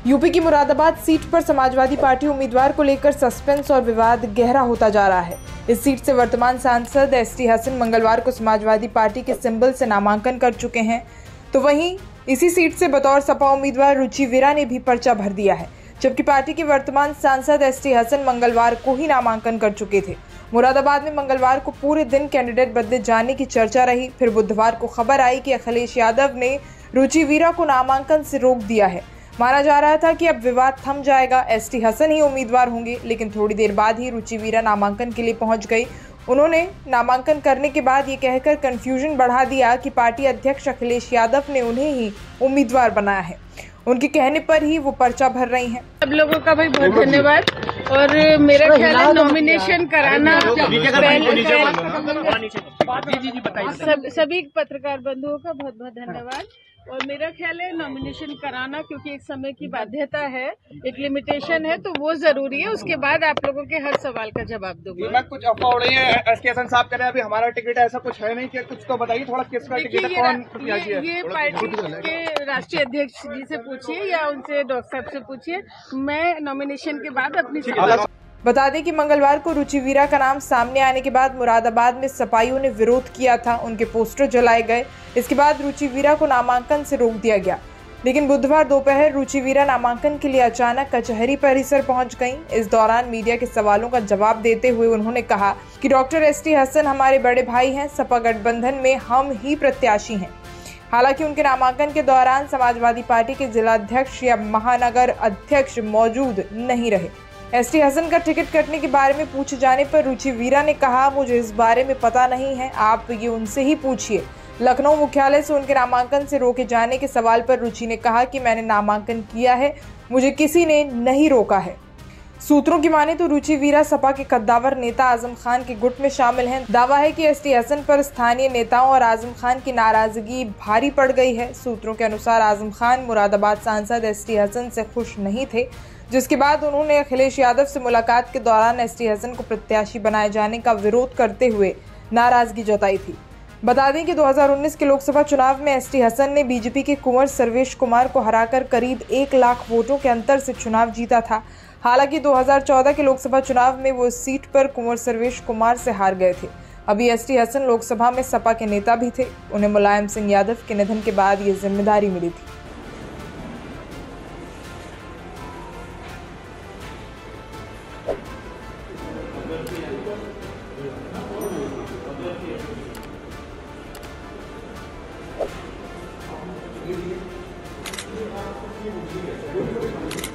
UP की Moradabad seat पर Samajwadi party उम्मीदवार को लेकर सस्पेंस और विवाद गहरा होता जा रहा है। इस सीट से वर्तमान सांसद एसटी हसन मंगलवार को समाजवादी पार्टी के सिंबल से नामांकन कर चुके हैं, तो वहीं इसी सीट से बतौर सपा उम्मीदवार रुचि वीरा ने भी पर्चा भर दिया है, जबकि पार्टी के वर्तमान सांसद एसटी हसन मंगलवार को ही नामांकन कर चुके थे। मुरादाबाद में मंगलवार को पूरे दिन कैंडिडेट बदले जाने की चर्चा रही। फिर बुधवार को खबर आई कि अखिलेश यादव ने रुचि वीरा को नामांकन से रोक दिया है। माना जा रहा था कि अब विवाद थम जाएगा, एसटी हसन ही उम्मीदवार होंगे, लेकिन थोड़ी देर बाद ही रुचि वीरा नामांकन के लिए पहुंच गई। उन्होंने नामांकन करने के बाद ये कहकर कंफ्यूजन बढ़ा दिया कि पार्टी अध्यक्ष अखिलेश यादव ने उन्हें ही उम्मीदवार बनाया है। उनके कहने पर ही वो पर्चा भर रही हैं। सब लोगों का भाई बहुत धन्यवाद। और मेरा ख्याल है नॉमिनेशन कराना सभी पत्रकार बंधुओं का बहुत बहुत धन्यवाद। और मेरा ख्याल है नॉमिनेशन कराना, क्योंकि एक समय की बाध्यता है, एक लिमिटेशन है, तो वो जरूरी है। उसके बाद आप लोगों के हर सवाल का जवाब दूंगी। मैं कुछ अफवाह उड़ रही है, एसटी हसन साहब कह रहे हैं अभी हमारा टिकट है, ऐसा कुछ है नहीं। कि कुछ तो बताइए थोड़ा, किसका टिकट है, कौन प्रत्याशी है? ये पार्टी के राष्ट्रीय अध्यक्ष जी से पूछिए या उनसे डॉक्टर साहब से पूछिए। मैं नॉमिनेशन के बाद अपनी बता दें कि मंगलवार को रुचि वीरा का नाम सामने आने के बाद मुरादाबाद में सपाइयों ने विरोध किया था, उनके पोस्टर जलाए गए। इसके बाद रुचि वीरा को नामांकन से रोक दिया गया, लेकिन बुधवार दोपहर रुचि वीरा नामांकन के लिए अचानक कचहरी परिसर पहुंच गईं। इस दौरान मीडिया के सवालों का जवाब देते हुए उन्होंने कहा कि डॉक्टर एसटी हसन हमारे बड़े भाई हैं, सपा गठबंधन में हम ही प्रत्याशी हैं। हालांकि उनके नामांकन के दौरान समाजवादी पार्टी के जिलाध्यक्ष या महानगर अध्यक्ष मौजूद नहीं रहे। एसटी हसन का टिकट कटने के बारे में पूछे जाने पर रुचि वीरा ने कहा, मुझे इस बारे में पता नहीं है, आप ये उनसे ही पूछिए। लखनऊ मुख्यालय से उनके नामांकन से रोके जाने के सवाल पर रुचि ने कहा कि मैंने नामांकन किया है, मुझे किसी ने नहीं रोका है। सूत्रों की माने तो रुचि वीरा सपा के कद्दावर नेता आजम खान के गुट में शामिल हैं। दावा है कि एसटी हसन पर स्थानीय नेताओं और आजम खान की नाराजगी भारी पड़ गई है। सूत्रों के अनुसार आजम खान मुरादाबाद सांसद एसटी हसन से खुश नहीं थे, जिसके बाद उन्होंने अखिलेश यादव से मुलाकात के दौरान एसटी हसन को प्रत्याशी बनाए जाने का विरोध करते हुए नाराजगी जताई थी। बता दें कि 2019 के लोकसभा चुनाव में एसटी हसन ने बीजेपी के कुंवर सर्वेश कुमार को हराकर करीब 1 लाख वोटों के अंतर से चुनाव जीता था। हालांकि 2014 के लोकसभा चुनाव में वो इस सीट पर कुंवर सर्वेश कुमार से हार गए थे। अभी एसटी हसन लोकसभा में सपा के नेता भी थे। उन्हें मुलायम सिंह यादव के निधन के बाद ये जिम्मेदारी मिली थी। ये